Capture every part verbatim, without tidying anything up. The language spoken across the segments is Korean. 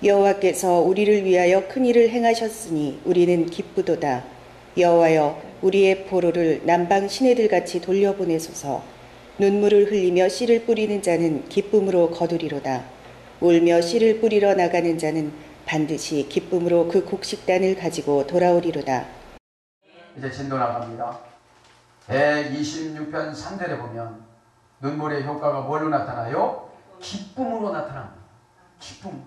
여호와께서 우리를 위하여 큰 일을 행하셨으니 우리는 기쁘도다. 여호와여, 우리의 포로를 남방 시내들같이 돌려보내소서. 눈물을 흘리며 씨를 뿌리는 자는 기쁨으로 거두리로다. 울며 씨를 뿌리러 나가는 자는 반드시 기쁨으로 그 곡식단을 가지고 돌아오리로다. 이제 진도 나갑니다. 백이십육 편 삼 절에 보면 눈물의 효과가 뭘로 나타나요? 기쁨으로 나타납니다. 기쁨.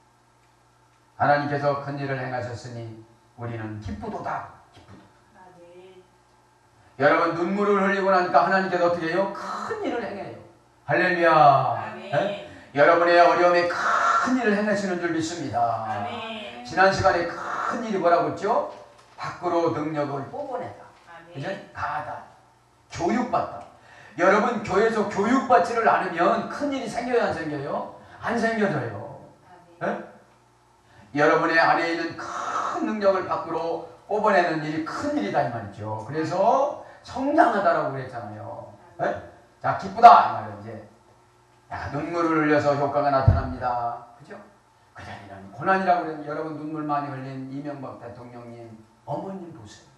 하나님께서 큰 일을 행하셨으니 우리는 기쁘도다. 기쁘도다. 아, 네. 여러분, 눈물을 흘리고 나니까 하나님께서 어떻게 해요? 큰 일을 행해요. 할렐루야. 아, 네. 여러분의 어려움에 큰 일을 행하시는 줄 믿습니다. 아, 네. 지난 시간에 큰 일이 뭐라고 했죠? 밖으로 능력을 뽑아내다. 아, 네. 그죠? 가다. 교육받다. 여러분, 교회에서 교육받지를 않으면 큰 일이 생겨요, 안 생겨요? 안 생겨져요. 아, 네. 네? 여러분의 안에 있는 큰 능력을 밖으로 뽑아내는 일이 큰 일이다 이 말이죠. 그래서 성장하다라고 그랬잖아요. 네? 자, 기쁘다 이 말은 이제 야, 눈물을 흘려서 효과가 나타납니다. 그죠? 그 자리는 고난이라고 그랬는데 여러분, 눈물 많이 흘린 이명박 대통령님 어머님 보세요.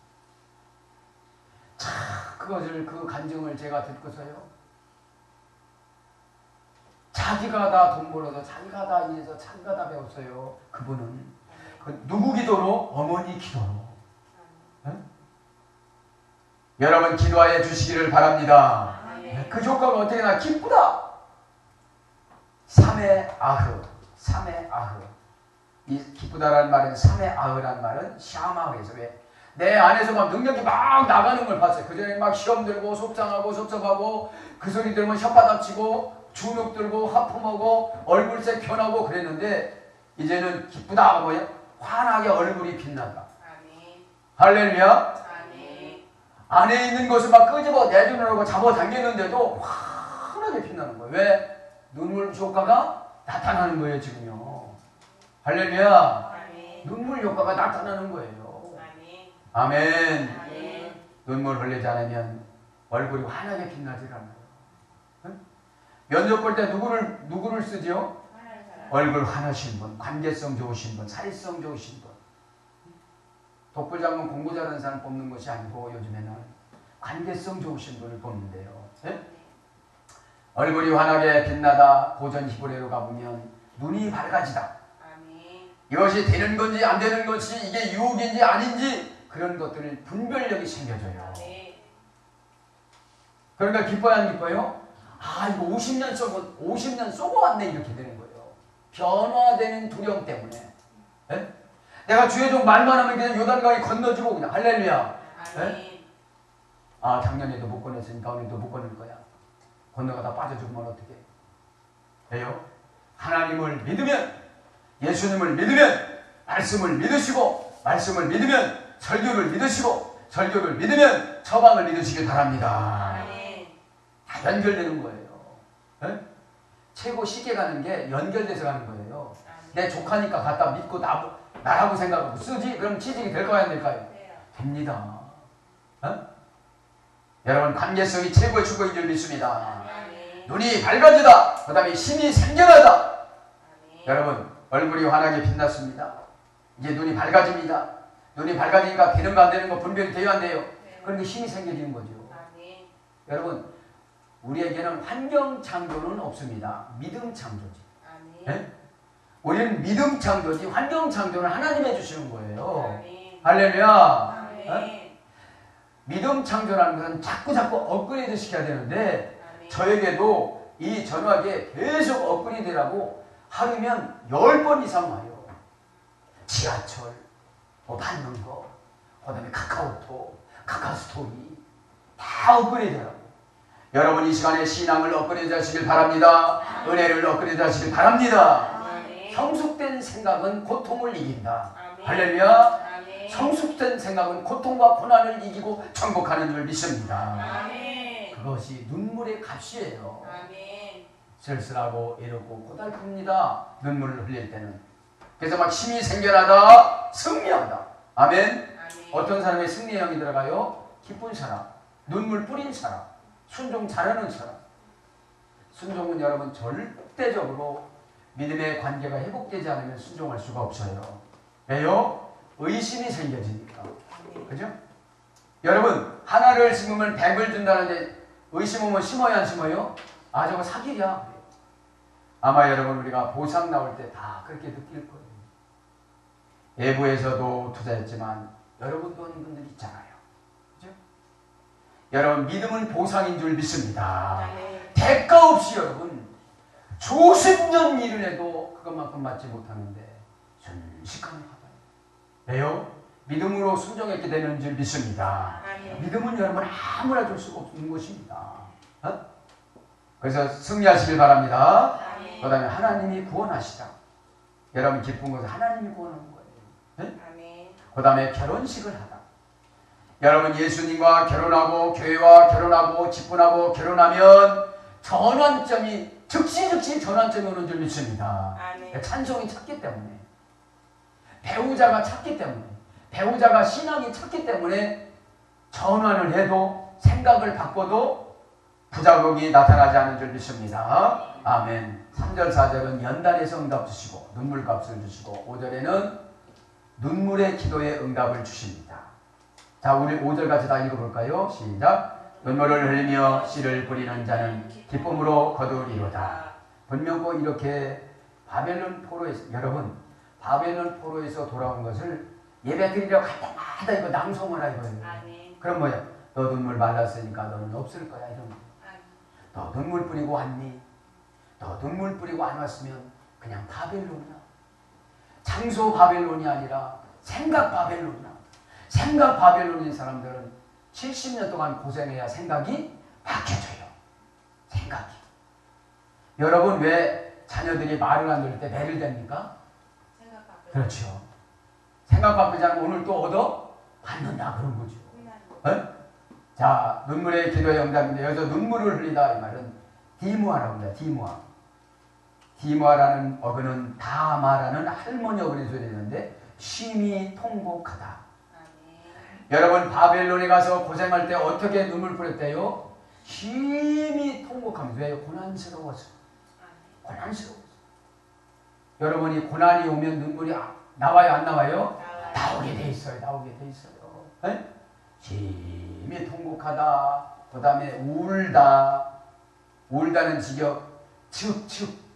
자, 그것을 그 간증을 제가 듣고서요. 자기가 다 돈 벌어서 자기가 다 일해서 자기가 다 배웠어요. 그분은 그 누구 기도로? 어머니 기도로. 네? 여러분, 기도하여 주시기를 바랍니다. 네? 그 효과가 어떻게 나? 기쁘다. 삼의 아흐, 삼의 아흐. 이 기쁘다라는 말은 삼의 아흐라는 말은 샤마흐에서 왜? 내 안에서 막 능력이 막 나가는 걸 봤어요. 그전에 막 시험 들고 속상하고 섭섭하고 그 소리 들으면 혓바닥 치고 주눅 들고 하품하고 얼굴색 변하고 그랬는데 이제는 기쁘다. 뭐야? 환하게 얼굴이 빛난다. 아멘. 할렐루야. 아멘. 안에 있는 것을 막 끄집어 내주느라고 잡아당겼는데도 환하게 빛나는 거예요. 왜? 눈물 효과가 나타나는 거예요, 지금요. 할렐루야. 아멘. 눈물 효과가 나타나는 거예요. 아멘. 아멘. 아멘. 눈물 흘리지 않으면 얼굴이 환하게 빛나질 않아요. 면접 볼 때 누구를, 누구를 쓰죠? 얼굴 환하신 분, 관계성 좋으신 분, 사회성 좋으신 분. 독불장군 공부 잘하는 사람 뽑는 것이 아니고 요즘에는 관계성 좋으신 분을 뽑는데요. 네? 얼굴이 환하게 빛나다. 고전 히브리어로 가보면 눈이 밝아지다. 이것이 되는 건지 안 되는 것이 이게 유혹인지 아닌지 그런 것들을 분별력이 생겨져요. 그러니까 기뻐요, 안 기뻐요? 아, 이거 오십 년 쏘고, 오십 년 쏘고 왔네, 이렇게 되는 거예요. 변화되는 두려움 때문에. 네? 내가 주의 종 말만 하면 그냥 요단강이 건너지고 그냥, 할렐루야. 네? 아, 작년에도 못 건넜으니까 오늘도 못 건널 거야. 건너가다 빠져죽으면 어떡해? 왜요? 하나님을 믿으면, 예수님을 믿으면, 말씀을 믿으시고, 말씀을 믿으면, 설교를 믿으시고, 설교를 믿으면, 처방을 믿으시길 바랍니다. 다 연결되는 거예요. 네? 최고 쉽게 가는 게 연결돼서 가는 거예요. 내 조카니까 갖다 믿고 나, 나라고 생각하고 쓰지? 그럼 취직이 될까요, 안 될까요? 됩니다. 네? 여러분, 관계성이 최고의 축복인 줄 믿습니다. 눈이 밝아지다. 그 다음에 힘이 생겨나다. 여러분, 얼굴이 환하게 빛났습니다. 이제 눈이 밝아집니다. 눈이 밝아지니까 되는 거 안 되는 거 분별이 돼요, 안 돼요? 그러니까 힘이 생겨지는 거죠. 여러분, 우리에게는 환경 창조는 없습니다. 믿음 창조지. 네? 우리는 믿음 창조지 환경 창조는 하나님 해주시는 거예요. 아멘. 할렐루야. 네? 믿음 창조라는 것은 자꾸 자꾸 업그레이드 시켜야 되는데 아멘. 저에게도 이 전화기에 계속 업그레이드라고 하루면 열 번 이상 와요. 지하철, 뭐 받는 거, 그 다음에 카카오톡, 카카오스토리 다 업그레이드라고. 여러분, 이 시간에 신앙을 업그레이드 하시길 바랍니다. 아멘. 은혜를 업그레이드 하시길 바랍니다. 아멘. 성숙된 생각은 고통을 이긴다. 아멘. 할렐루야. 아멘. 성숙된 생각은 고통과 고난을 이기고 정복하는 줄 믿습니다. 아멘. 그것이 눈물의 값이에요. 아멘. 쓸쓸하고 이르고 고달픕니다. 눈물을 흘릴 때는. 그래서 막 힘이 생겨나다 승리한다. 아멘. 아멘. 어떤 사람의 승리의 영이 들어가요? 기쁜 사람, 눈물 뿌린 사람, 순종 잘하는 사람. 순종은 여러분 절대적으로 믿음의 관계가 회복되지 않으면 순종할 수가 없어요. 왜요? 의심이 생겨지니까. 그죠? 여러분, 하나를 심으면 백을 준다는데 의심하면 심어야 안 심어요? 아, 저거 사기야. 아마 여러분 우리가 보상 나올 때 다 그렇게 느낄 거예요. 외부에서도 투자했지만 여러분도 하는 분들 있잖아요. 그죠? 여러분, 믿음은 보상인 줄 믿습니다. 대가 없이 여러분 수십 년 일을 해도 그것만큼 받지 못하는데 순식간에 받아요. 왜요? 믿음으로 순종했게 되는 줄 믿습니다. 아멘. 믿음은 여러분 아무나 줄 수가 없는 것입니다. 어? 그래서 승리하시길 바랍니다. 그 다음에 하나님이 구원하시다. 여러분 기쁜 것은 하나님이 구원하는 거예요. 네? 그 다음에 결혼식을 하다. 여러분 예수님과 결혼하고 교회와 결혼하고 직분하고 결혼하면 전환점이 즉시 즉시 전환점이 오는 줄 믿습니다. 아멘. 찬송이 찾기 때문에, 배우자가 찾기 때문에, 배우자가 신앙이 찾기 때문에 전환을 해도 생각을 바꿔도 부작용이 나타나지 않는 줄 믿습니다. 아멘. 삼 절 사 절은 연단에서 응답 주시고 눈물값을 주시고 오 절에는 눈물의 기도에 응답을 주십니다. 자, 우리 오 절 같이 다 읽어볼까요? 시작. 눈물을 흘리며 씨를 뿌리는 자는 기쁨으로 거두리로다. 분명 꼭 이렇게 바벨론 포로에서, 여러분 바벨론 포로에서 돌아온 것을 예배드리려고 할 때마다 이거 낭송하라 이거예요. 그럼 뭐야? 너 눈물 말랐으니까 너는 없을 거야 이런 거. 너 눈물 뿌리고 왔니? 너 눈물 뿌리고 안 왔으면 그냥 바벨론이야. 장소 바벨론이 아니라 생각 바벨론이야. 생각 바벨론인 사람들은 칠십 년 동안 고생해야 생각이 바뀌어져요. 생각이. 여러분 왜 자녀들이 말을 안 들을 때 매를 댑니까? 생각 바뀌어. 그렇죠. 생각 바뀌지 않으면 오늘 또 얻어 받는다 그런 거죠. 어? 자, 눈물의 기도의 응답인데 여기서 눈물을 흘리다 이 말은 디무아라고 합니다. 디무아. 디무아라는 어근은 다마라는 할머니 어근이 소리되는데 심히 통곡하다. 아멘. 여러분 바벨론에 가서 고생할 때 어떻게 눈물 뿌렸대요? 심히 통곡하면서. 왜요? 고난스러워서. 아멘. 고난스러워서. 여러분이 고난이 오면 눈물이 나와요 안 나와요? 나와요. 나오게 돼 있어요. 나오게 돼 있어요. 에? 심히 통곡하다. 그 다음에 울다. 울다는 직역 즉, 즉.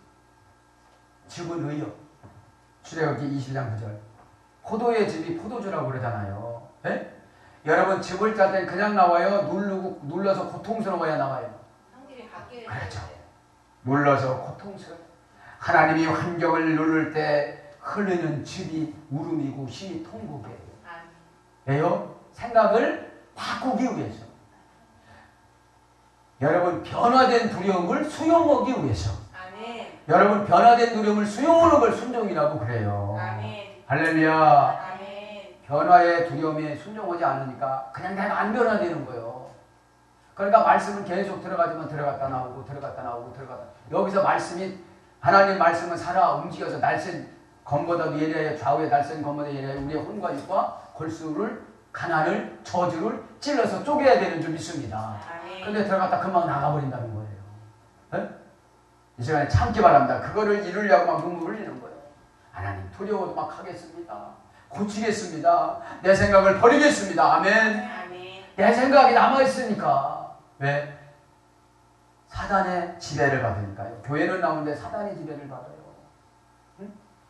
즉은 의요. 출애굽기 이십 장 구 절. 포도의 즙이 포도주라고 그러잖아요. 에? 여러분 즙을 짤 때 그냥 나와요? 누르고, 눌러서 고통스러워야 나와요? 성질이 바뀌어야 그렇죠. 눌러서 고통스러워. 하나님이 환경을 누를 때 흐르는 즙이 울음이고 심히 통곡이에요. 왜요? 생각을 바꾸기 위해서. 여러분 변화된 두려움을 수용하기 위해서. 아멘. 여러분 변화된 두려움을 수용하는 걸 순종이라고 그래요. 아멘. 할렐루야. 아멘. 변화의 두려움에 순종하지 않으니까 그냥 내가 안 변화되는 거예요. 그러니까 말씀은 계속 들어가지만 들어갔다 나오고 들어갔다 나오고 들어갔다. 여기서 말씀이 하나님 말씀은 살아 움직여서 날쌘 검보다 예리하여 좌우에 날쌘 검보다 예리하여 우리의 혼과 육과 골수를 가난을 저주를 찔러서 쪼개야 되는 줄 믿습니다. 근데 들어갔다 금방 나가버린다는 거예요. 네? 이 시간에 참기 바랍니다. 그거를 이루려고 막 눈물 흘리는 거예요. 하나님 두려워도 막 하겠습니다. 고치겠습니다. 내 생각을 버리겠습니다. 아멘. 아멘. 내 생각이 남아있으니까. 왜? 사단의 지배를 받으니까요. 교회는 나오는데 사단의 지배를 받아요. 응?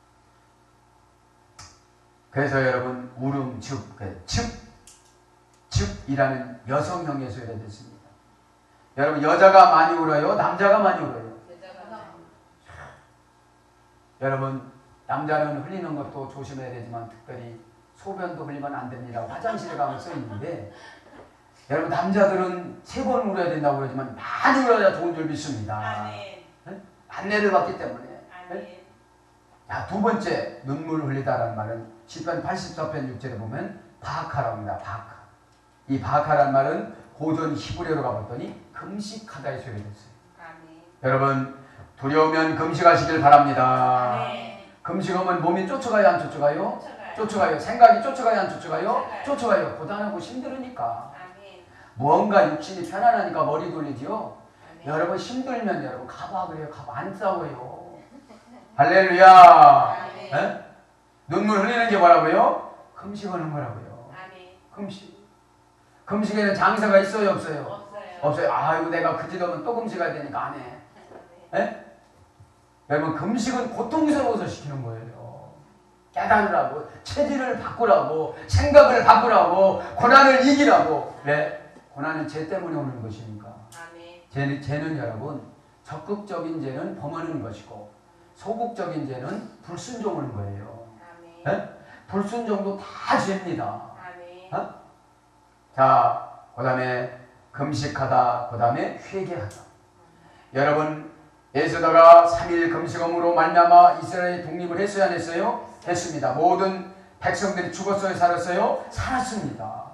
그래서 여러분 울음, 즉, 즉, 즉이라는 여성형의 소리가 됐습니다. 여러분 여자가 많이 울어요? 남자가 많이 울어요? 여자가. 여러분 남자는 흘리는 것도 조심해야 되지만 특별히 소변도 흘리면 안 됩니다. 화장실에 가면 써있는데 여러분 남자들은 세 번 울어야 된다고 그러지만 많이 울어야 좋은 줄 믿습니다. 아멘. 네? 안내를 받기 때문에. 네? 자, 두 번째 눈물을 흘리다라는 말은 시편 팔십사 편 육 절에 보면 바카라고 합니다. 바카. 이 바카라는 말은 고전 히브리어로 가봤더니 금식하다의 소리가 됐어요. 아멘. 여러분 두려우면 금식하시길 바랍니다. 아멘. 금식하면 몸이 쫓아가요 안 쫓아가요? 쫓아가요. 쫓아가요. 생각이 쫓아가요 안 쫓아가요? 쫓아가요. 쫓아가요. 고단하고 힘들으니까. 아멘. 무언가 육신이 편안하니까 머리 돌리지요. 아멘. 여러분 힘들면 여러분 가봐 그래요. 가봐 안 싸워요. 할렐루야. 아멘. 에? 눈물 흘리는 게 뭐라고요? 금식하는 거라고요. 아멘. 금식. 금식에는 장사가 있어요, 없어요? 없어요. 없어요. 아이고 내가 그지도면 또 금식해야 되니까 안 해. 에? 여러분 금식은 고통스러워서 시키는 거예요. 깨달으라고, 체질을 바꾸라고, 생각을 바꾸라고, 고난을 이기라고. 왜? 고난은 죄 때문에 오는 것이니까. 아멘. 죄는, 죄는 여러분 적극적인 죄는 범하는 것이고 소극적인 죄는 불순종하는 거예요. 아멘. 에? 불순종도 다 죄입니다. 아멘. 어? 자, 그 다음에 금식하다, 그 다음에 회개하다. 여러분 에스더가 삼 일 금식함으로 말미암아 이스라엘이 독립을 했어요, 안 했어요? 했습니다. 모든 백성들이 죽었어요, 살았어요? 살았습니다.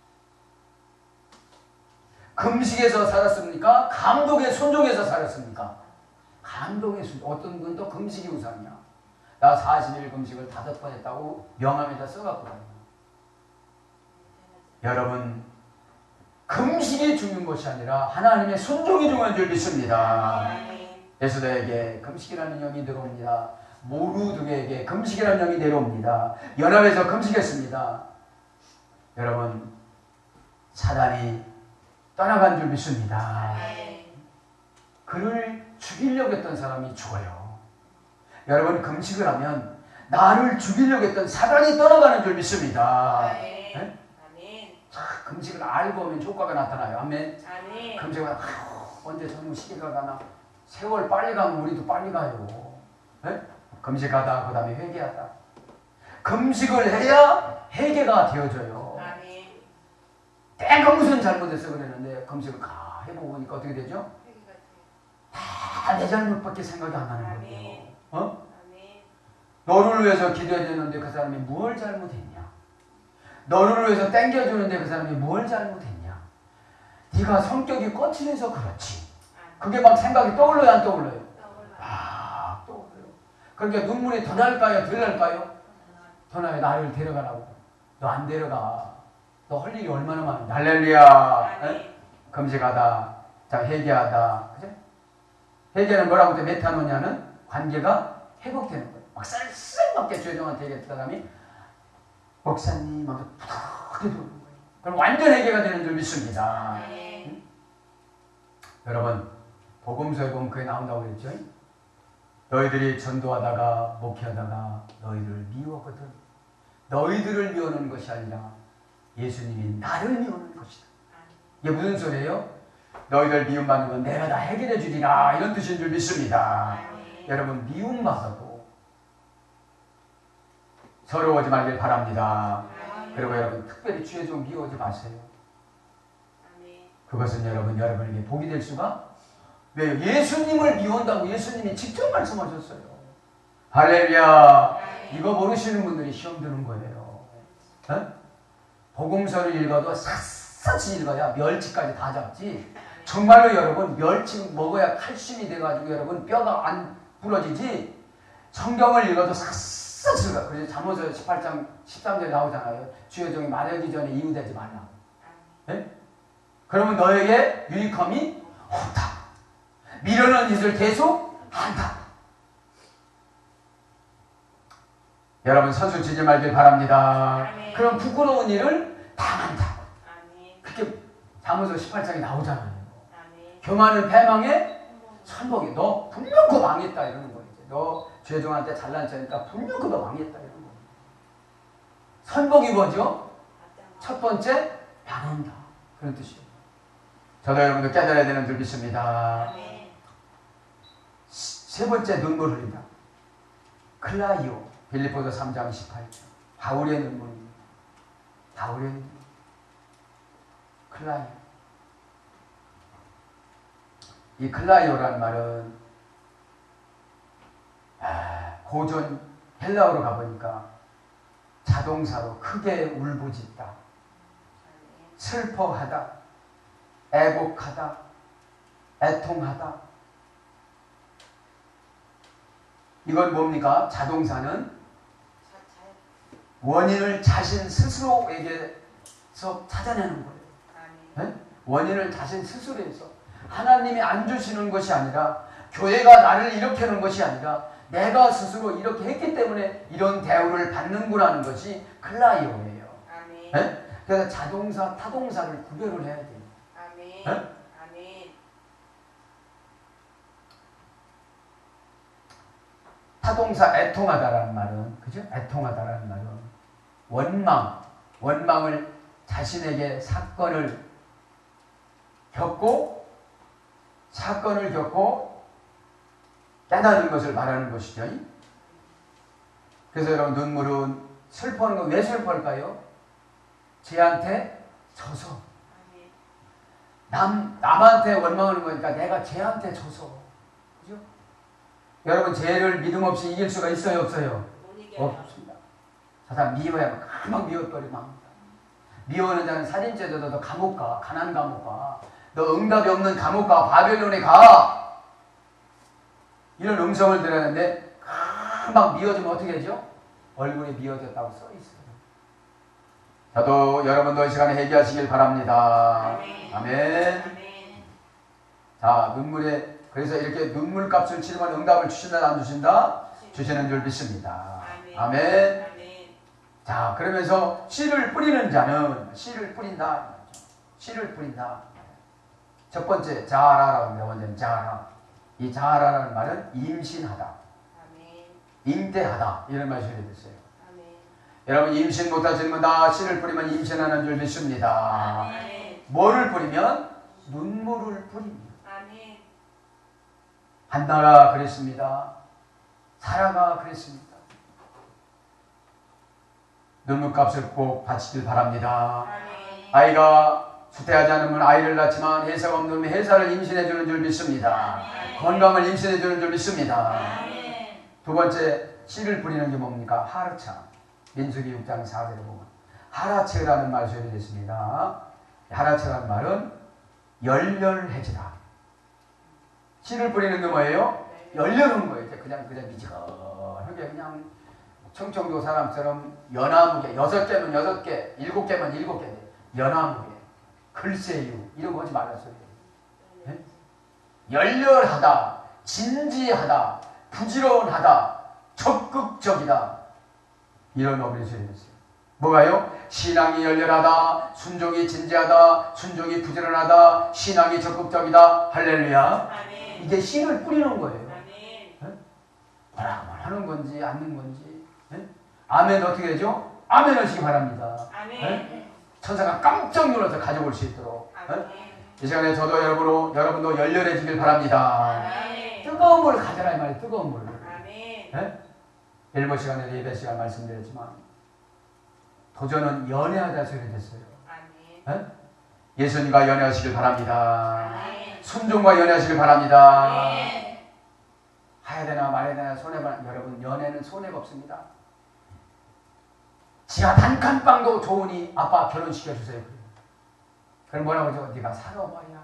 금식에서 살았습니까? 감독의 순종에서 살았습니까? 감독의 순종. 어떤 분도 금식이 우상이야. 나 사십 일 금식을 다섯 번 했다고 명함에다 써갖고 다녀. 여러분 금식이 중요한 것이 아니라 하나님의 순종이 중요한 줄 믿습니다. 아멘. 에스더에게 금식이라는 영이 들어옵니다. 모르드에게 금식이라는 영이 내려옵니다. 연합에서 금식했습니다. 여러분 사단이 떠나간 줄 믿습니다. 아멘. 그를 죽이려고 했던 사람이 죽어요. 여러분 금식을 하면 나를 죽이려고 했던 사단이 떠나가는 줄 믿습니다. 아멘. 네? 아멘. 자, 금식을 알고 하면 효과가 나타나요. 아멘. 아멘. 금식을 하면 언제 저녁 시기가 가나 세월 빨리 가면 우리도 빨리 가요. 네? 금식하다 그 다음에 회개하다. 금식을 해야 회개가 되어져요. 아멘. 내가 무슨 잘못했어 그랬는데 금식을 가 해보고 보니까 어떻게 되죠? 다 내 잘못밖에 생각이 안 나는 거예요. 어? 아멘. 너를 위해서 기도해야 되는데 그 사람이 뭘 잘못했냐? 너를 위해서 땡겨주는데 그 사람이 뭘 잘못했냐? 네가 성격이 거칠어서 그렇지. 그게 막 생각이 떠올라요, 안 떠올라요? 아, 떠올라요. 그러니까 눈물이 더 날까요, 덜 날까요? 더 나요. 나를 데려가라고. 너 안 데려가. 너 할 일이 얼마나 많은데. 할렐루야. 에? 금식하다. 자, 회개하다. 그죠? 회개는 뭐라고 때 메타노냐는 관계가 회복되는 거예요. 막 쌀쌀맞게 죄종한테 얘기했던 사람이 목사님 하면서 푸덕하게 도는 거예요. 그럼 완전 회개가 되는 줄 믿습니다. 응? 여러분 복음서에 보면 그게 나온다고 그랬죠? 너희들이 전도하다가 목회하다가 너희를 미워하거든. 너희들을 미워하는 것이 아니라 예수님이 나를 미워하는 것이다. 이게 무슨 소리예요? 너희들 미움받는 건 내가 다 해결해 주리라 이런 뜻인 줄 믿습니다. 아멘. 여러분 미움받아도 서러워하지 말길 바랍니다. 아멘. 그리고 여러분 특별히 주에 좀 미워하지 마세요. 아멘. 그것은 여러분 여러분에게 복이 될 수가 왜요? 예수님을 미워한다고 예수님이 직접 말씀하셨어요. 할렐루야. 이거 모르시는 분들이 시험 드는 거예요. 어? 복음서를 읽어도 샅샅이 읽어야 멸치까지 다 잡지. 정말로 여러분 멸치 먹어야 칼슘이 돼가지고 여러분 뼈가 안 부러지지. 성경을 읽어도 샅샅이 읽어. 그래서 잠언서 십팔 장 십삼 절에 나오잖아요. 주의 종이 마르기 전에 이유되지 말라. 네? 그러면 너에게 유익함이 없다. 미련한 짓을 계속 한다. 여러분 선수 치지 말길 바랍니다. 아멘. 그럼 부끄러운 일을 당한다. 아멘. 그렇게 잠언서 십팔 장에 나오잖아요. 아멘. 교만은 패망의 선복이. 너 분명 그거 망했다 이러는 거예요. 너 죄종한테 잘난 척하니까 분명 그거 망했다 이러는 거예요. 선복이 뭐죠? 첫 번째 양한다. 그런 뜻이에요. 저도 여러분들 깨달아야 되는 줄 믿습니다. 아멘. 세 번째 눈물 흘린다. 클라이오. 빌립보서 삼 장 십팔 절. 바울의 눈물입니다. 바울의 눈물. 클라이오. 이 클라이오라는 말은 아, 고전 헬라어로 가보니까 자동사로 크게 울부짖다, 슬퍼하다, 애곡하다, 애통하다. 이건 뭡니까? 자동사는 원인을 자신 스스로에게서 찾아내는 거예요. 네? 원인을 자신 스스로에서. 하나님이 안 주시는 것이 아니라 교회가 나를 일으키는 것이 아니라 내가 스스로 이렇게 했기 때문에 이런 대우를 받는구나는 것이 클라이오예요. 아멘. 예? 그래서 자동사, 타동사를 구별을 해야 돼요. 아멘. 예? 아멘. 타동사 애통하다라는 말은, 그죠? 애통하다라는 말은 원망, 원망을 자신에게 사건을 겪고, 사건을 겪고 깨닫는 것을 말하는 것이죠. 그래서 여러분, 눈물은 슬퍼하는 건 왜 슬퍼할까요? 쟤한테 져서. 아멘. 남, 남한테 원망하는 거니까 내가 쟤한테 져서. 그죠? 여러분, 쟤를 믿음 없이 이길 수가 있어요, 없어요? 못 이겨요. 없습니다. 저 사람 미워야 금방 미워버리면 합니다. 미워하는 자는 살인죄도 너 감옥 가, 가난 감옥 가. 너 응답이 없는 감옥 가, 바벨론에 가. 이런 음성을 들었는데 금방 미워지면 어떻게 되죠? 얼굴이 미워졌다고 써 있어요. 저도 여러분도 이 시간에 회개하시길 바랍니다. 아멘. 아멘. 아멘. 자, 눈물에, 그래서 이렇게 눈물값을 치르면 응답을 주신다, 안 주신다? 주시는 줄 믿습니다. 아멘. 아멘. 아멘. 자, 그러면서 씨를 뿌리는 자는 씨를 뿌린다. 씨를 뿌린다. 첫 번째, 자아라라고 합니다. 원래는 자아라. 이 자아라라는 말은 임신하다, 아멘. 잉태하다, 이런 말이 됐어요. 아멘. 여러분, 임신 못하시면 다 씨를 뿌리면 임신하는 줄 믿습니다. 아멘. 뭐를 뿌리면? 눈물을 뿌립니다. 아멘. 한나가 그랬습니다. 사라가 그랬습니다. 눈물값을 꼭 바치길 바랍니다. 아멘. 아이가 수태하지 않으면 아이를 낳지만 해사가 없는 해사를 임신해주는 줄 믿습니다. 아멘. 건강을 임신해주는 줄 믿습니다. 아멘. 두 번째, 씨를 뿌리는 게 뭡니까? 하르차. 민수기 육 장 사 절에 보면 하라체라는 말이 되었습니다. 하라체라는 말은 열렬해지다. 씨를 뿌리는 게 뭐예요? 열려는 거예요. 이제 그냥 그냥 미지근하게 그냥 청청도 사람처럼 연화무게, 여섯 개면 여섯 개, 일곱 개면 일곱 개, 연화무게, 글쎄요, 이런 거 하지 말았어요. 네? 열렬하다, 진지하다, 부지런하다, 적극적이다, 이런 어휘를 써있어요. 뭐가요? 신앙이 열렬하다, 순종이 진지하다, 순종이 부지런하다, 신앙이 적극적이다. 할렐루야. 아멘. 이게 씨를 뿌리는 거예요. 아멘. 뭐라고 하는 건지 않는 건지. 네? 아멘 어떻게 되죠? 아멘 하시기 바랍니다. 아멘. 네? 천사가 깜짝 놀라서 가져올 수 있도록. 네? 아멘. 이 시간에 저도 여러분으로, 여러분도 열렬해지길 바랍니다. 아멘. 뜨거운 물 가져라 이 말이에요. 뜨거운 물. 아멘. 네? 일곱 시간에 예배 시간 말씀드렸지만 도전은 연애하다 소리 됐어요. 아멘. 네? 예수님과 연애하시길 바랍니다. 아멘. 순종과 연애하시길 바랍니다. 아멘. 해야 되나 말해야 되나 손해가, 여러분 연애는 손해가 없습니다. 지하 단칸방도 좋으니 아빠 결혼시켜주세요. 그럼 뭐라고 하죠? 네가 살아봐야,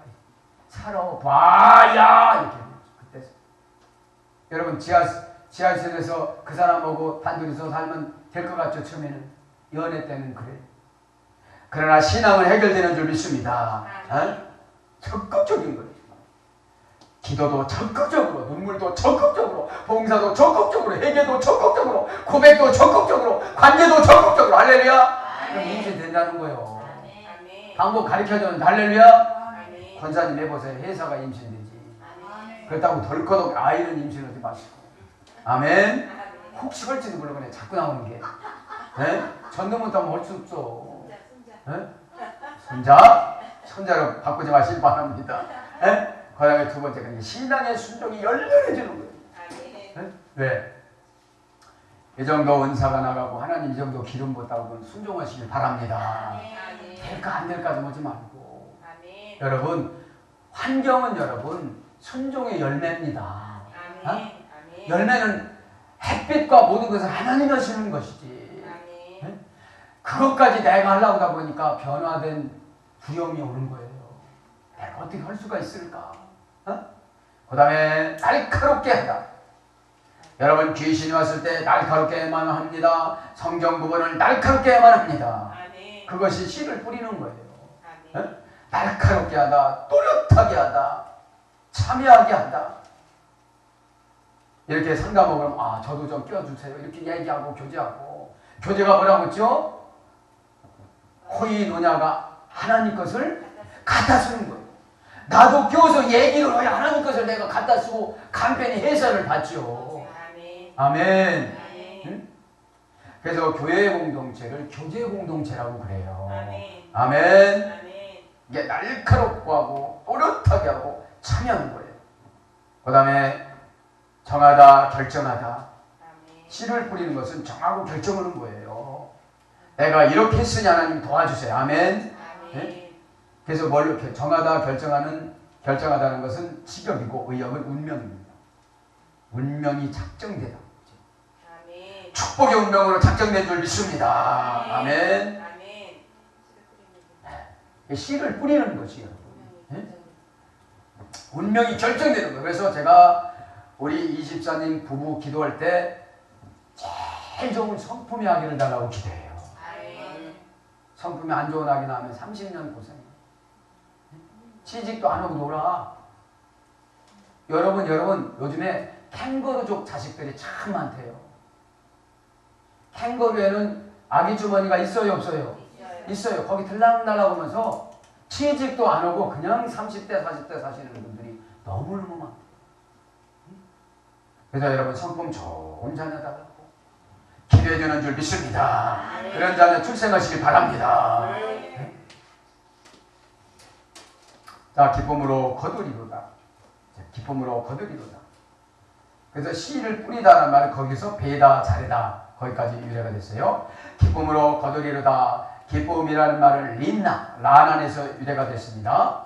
살아봐야, 이렇게. 그때 여러분 지하, 지하실에서 그 사람하고 단둘이서 살면 될 것 같죠? 처음에는. 연애 때는 그래요. 그러나 신앙은 해결되는 줄 믿습니다. 어? 적극적인 거예요. 기도도 적극적으로, 눈물도 적극적으로, 봉사도 적극적으로, 회개도 적극적으로, 고백도 적극적으로, 관계도 적극적으로. 할렐루야. 그럼 임신 된다는 거예요. 아멘. 방법 가르쳐주는 할렐루야. 아멘. 권사님 해보세요. 회사가 임신되지. 아멘. 그렇다고 덜커덕 아이는 임신하지 마시고. 아멘. 아멘. 혹시 할지도 모르겠네. 자꾸 나오는 게. 네? 전도 못하면 할 수 없어. 네? 손자? 손자로 바꾸지 마시기 바랍니다. 네? 그 다음에 두 번째가 신앙의 순종이 열렬해지는 거예요. 아멘. 네? 왜? 이 정도 은사가 나가고 하나님 이 정도 기름 붓다고 순종하시길 바랍니다. 아멘. 될까 안 될까 보지 말고. 아멘. 여러분, 환경은 여러분 순종의 열매입니다. 아멘. 아멘. 열매는 햇빛과 모든 것을 하나님이 하시는 것이지. 아멘. 그것까지 내가 하려고 하다 보니까 변화된 두려움이 오는 거예요. 내가 어떻게 할 수가 있을까? 어? 그 다음에 날카롭게 하다. 여러분, 귀신이 왔을 때 날카롭게만 합니다. 성경 부분을 날카롭게만 합니다. 아멘. 그것이 씨를 뿌리는 거예요. 아멘. 어? 날카롭게 하다, 또렷하게 하다, 참여하게 하다. 이렇게 상담하고 그러면 아 저도 좀 껴주세요. 이렇게 얘기하고 교제하고 교제가 뭐라고 했죠? 코이 노냐가 하나님 것을 갖다 쓰는 거예요. 나도 껴서 얘기를 해 하나님 것을 내가 갖다 쓰고 간편히 해설을 받죠. 아멘. 아멘. 아멘. 응? 그래서 교회 공동체를 교제 공동체라고 그래요. 아멘. 아멘. 아멘. 이게 날카롭고 하고 또렷하게 하고 참여하는 거예요. 그 다음에 정하다 결정하다. 아멘. 씨를 뿌리는 것은 정하고 결정하는 거예요. 내가 이렇게 했으니 하나님 도와주세요. 아멘. 아멘. 네? 그래서 뭘 이렇게 정하다 결정하는 결정하다는 것은 직역이고 의역은 운명입니다. 운명이 작정되다. 아멘. 축복의 운명으로 작정된 줄 믿습니다. 아멘. 아멘. 씨를 뿌리는 것이 여러분. 네? 운명이 결정되는 거예요. 그래서 제가 우리 이십사님 부부 기도할 때 제일 좋은 성품의 아기를 달라고 기도해요. 아멘. 성품이 안 좋은 아기 나오면 삼십 년 고생해. 취직도 안 하고 놀아. 여러분 여러분 요즘에 캥거루족 자식들이 참 많대요. 캥거루에는 아기 주머니가 있어요 없어요? 있어요. 있어요. 거기 들락날락 오면서 취직도 안 하고 그냥 삼십 대 사십 대 사시는 분들이 너무너무 많대요. 그래서 여러분 성품 좋은 자녀 달라고 기도해 주는 줄 믿습니다. 그런 자녀 출생하시길 바랍니다. 네? 자, 기쁨으로 거두리로다. 기쁨으로 거두리로다. 그래서 씨를 뿌리다라는 말은 거기서 배다 자르다 거기까지 유래가 됐어요. 기쁨으로 거두리로다. 기쁨이라는 말은 린나 라난에서 유래가 됐습니다.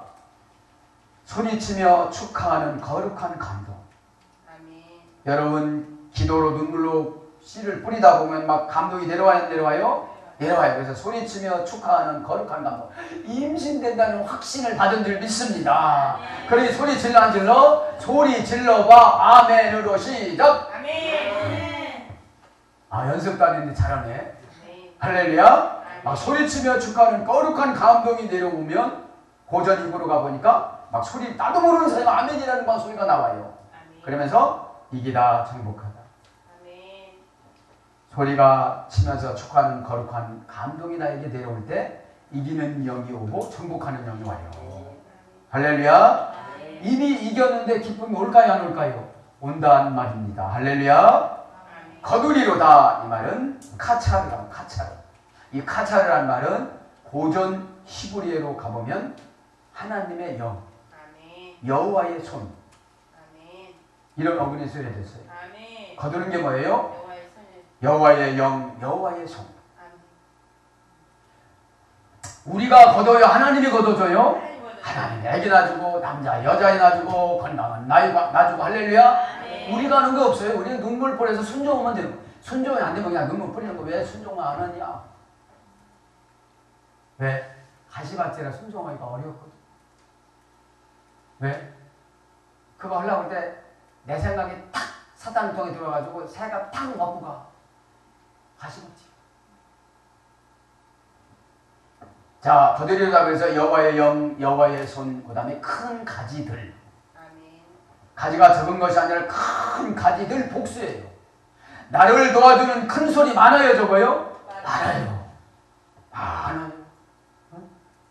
소리치며 축하하는 거룩한 감동. 아멘. 여러분 기도로 눈물로 씨를 뿌리다 보면 막 감동이 내려와요 내려와요? 내려와요. 그래서 소리치며 축하하는 거룩한 감동. 임신된다는 확신을 받은 줄 믿습니다. 그러니 소리 질러 안 질러? 소리 질러봐. 아멘으로 시작. 아멘. 아 연습도 안 했는데 잘하네. 아멘. 할렐루야. 막 소리치며 축하하는 거룩한 감동이 내려오면 고전 입으로 가보니까 막 소리 나도 모르는 사이가 아멘이라는 막 소리가 나와요. 아멘. 그러면서 이기다 정복하다. 아멘. 소리가 치면서 축하하는 거룩한 감동이 나에게 내려올 때 이기는 영이 오고 정복하는 영이 와요. 할렐루야. 아멘. 이미 이겼는데 기쁨이 올까요 안 올까요? 온다는 말입니다. 할렐루야. 아멘. 거두리로다 이 말은 카차르라 카차르. 이 카차르라는 말은 고전 히브리어로 가보면 하나님의 영, 아멘. 여호와의 손 아멘. 이런 어근이 쓰여져 있어요. 아멘. 거두는 게 뭐예요? 여호와의 손을. 여호와의 영, 여호와의 손. 아멘. 우리가 거둬요? 하나님이 거둬줘요? 하나님 거둬요. 하나님 애기 낳아주고 남자 여자애 낳아주고 건강한 나이 낳아주고 할렐루야. 아멘. 우리가 하는 거 없어요. 우리는 눈물 뿌려서 순종하면 되는 거예요. 순종이 안 되면 그냥 눈물 뿌리는 거 왜 순종을 안 하냐? 왜? 가시밭이라 순종하기가 어렵거든. 왜? 그거 하려고 할 때 내 생각이 탁 사단통에 들어가지고 새가 탁 먹고 가. 가시밭이. 자, 거두리로다 그래서 여호와의 영, 여호와의 손, 그 다음에 큰 가지들. 아멘. 가지가 적은 것이 아니라 큰 가지들 복수예요. 나를 도와주는 큰 소리 많아요, 적어요? 많아요. 많아요. 응?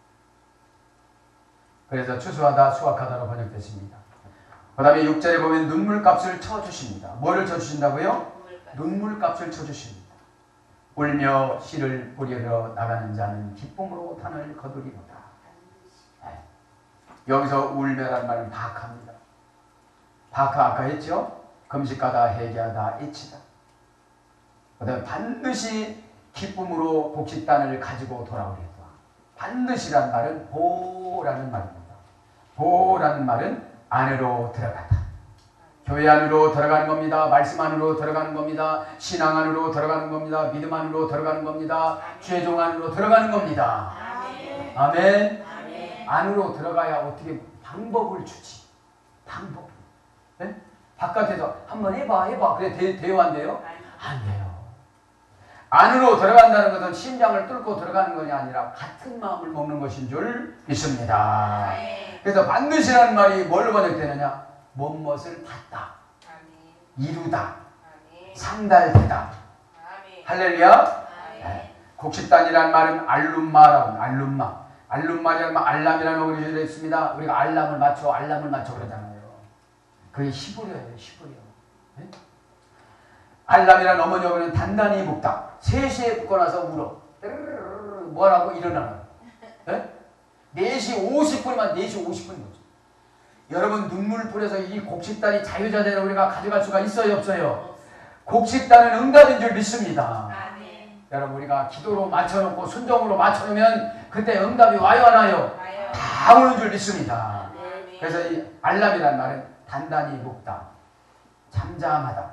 그래서 추수하다, 수확하다로 번역됐습니다. 그 다음에 육 절에 보면 눈물값을 쳐주십니다. 뭐를 쳐주신다고요? 눈물값을 쳐주십니다. 울며 씨를 뿌리러 나가는 자는 기쁨으로 단을 거두리로다. 네. 여기서 울며란 말은 박합니다. 박하 아까 했죠? 금식하다, 회개하다, 잊히다. 그 다음에 반드시 기쁨으로 복식단을 가지고 돌아오리로다. 반드시란 말은 보라는 말입니다. 보라는 말은 안으로 들어가다. 교회 안으로 들어가는 겁니다. 말씀 안으로 들어가는 겁니다. 신앙 안으로 들어가는 겁니다. 믿음 안으로 들어가는 겁니다. 죄종 안으로 들어가는 겁니다. 아멘. 아멘. 아멘. 안으로 들어가야 어떻게 방법을 주지. 방법. 네? 바깥에서 한번 해봐 해봐 그래 돼, 돼요 안 돼요? 안 돼요. 안으로 들어간다는 것은 심장을 뚫고 들어가는 것이 아니라 같은 마음을 먹는 것인 줄 믿습니다. 아멘. 그래서 반드시라는 말이 뭘로 번역되느냐? 못못을 봤다. 아멘. 이루다, 아멘. 상달되다. 아멘. 할렐루야. 아멘. 곡식단이란 말은 알룸마라고, 알룸마. 알룸마라는 말, 알람이라는 어근이 들어 있습니다. 우리가 알람을 맞춰, 알람을 맞춰 그러잖아요. 그게 히브리어예요, 히브리어. 네? 알람이라는 어머니 어근은 단단히 묶다. 세 시에 묶고 나서 울어. 뭐라고 일어나는. 네? 네 시 오십 분이면 네 시 오십 분인 거죠. 여러분 눈물 뿌려서 이 곡식단이 자유자재로 우리가 가져갈 수가 있어요, 없어요? 곡식단은 응답인 줄 믿습니다. 아멘. 여러분 우리가 기도로 맞춰놓고 순종으로 맞춰놓으면 그때 응답이 와요 안 와요? 와요. 다 오는 줄 믿습니다. 아멘. 그래서 이 알람이란 말은 단단히 묶다, 잠잠하다.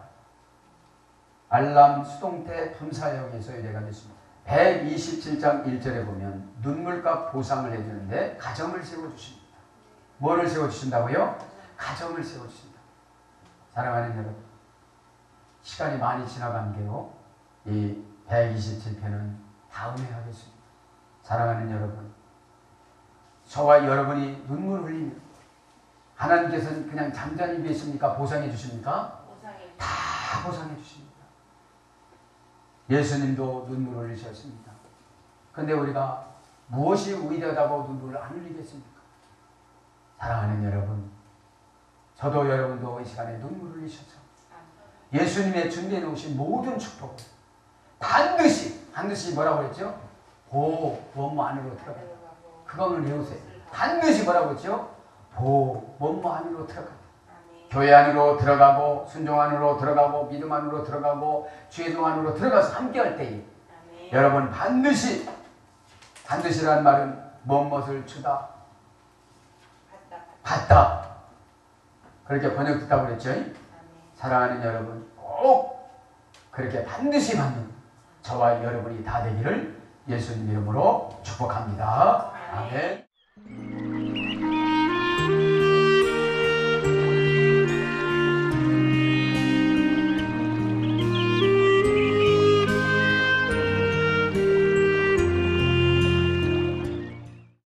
알람 수동태 분사형의 소유되가 됐습니다. 백이십칠 장 일 절에 보면 눈물값 보상을 해주는데 가정을 세워주십니다. 뭐를 세워주신다고요? 가정을 세워주신다. 사랑하는 여러분, 시간이 많이 지나간 게요, 이 백이십칠 편은 다음에 하겠습니다. 사랑하는 여러분, 저와 여러분이 눈물 흘리며 하나님께서는 그냥 잠잠히 계십니까? 보상해 주십니까? 보상해 다 보상해 주십니다. 예수님도 눈물을 흘리셨습니다. 그런데 우리가 무엇이 위대하다고 눈물을 안 흘리겠습니까? 사랑하는 여러분, 저도 여러분도 이 시간에 눈물을 흘리셔서 예수님의 준비해 놓으신 모든 축복을 반드시, 반드시 뭐라고 했죠? 보, 원무 안으로 들어가. 그거를 외우세요. 반드시 뭐라고 했죠? 보, 원무 안으로 들어가. 아멘. 교회 안으로 들어가고, 순종 안으로 들어가고, 믿음 안으로 들어가고, 죄종 안으로 들어가서 함께 할 때에 아멘. 여러분 반드시, 반드시라는 말은 무엇을 주다, 받다. 받다. 그렇게 번역됐다고 그랬죠? 아멘. 사랑하는 여러분, 꼭 그렇게 반드시 받는 저와 여러분이 다 되기를 예수님 이름으로 축복합니다. 아멘.